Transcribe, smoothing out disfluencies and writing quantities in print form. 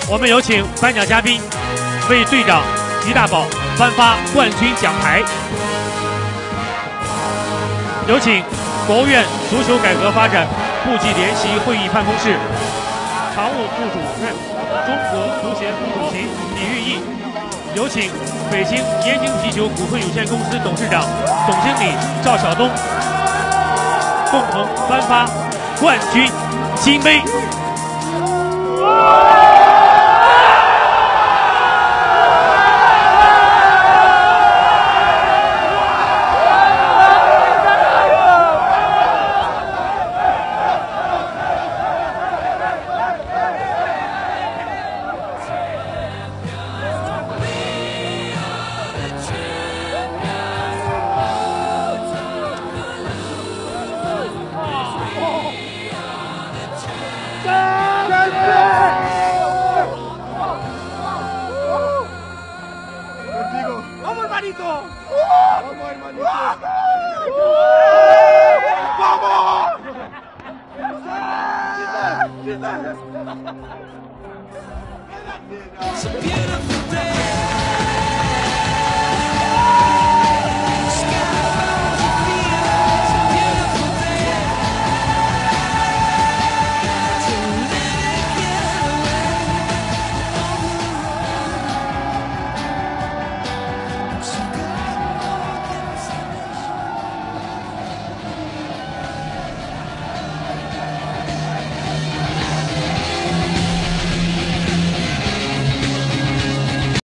我们有请颁奖嘉宾为队长吉大宝颁发冠军奖牌。有请国务院足球改革发展部际联席会议办公室常务副主任、中国足协副主席李玉毅。有请北京燕京啤酒股份有限公司董事长、总经理赵晓东共同颁发冠军金杯。 ¡Vamos, hermanito! ¡Vamos, hermanito! ¡Vamos! ¡Vamos!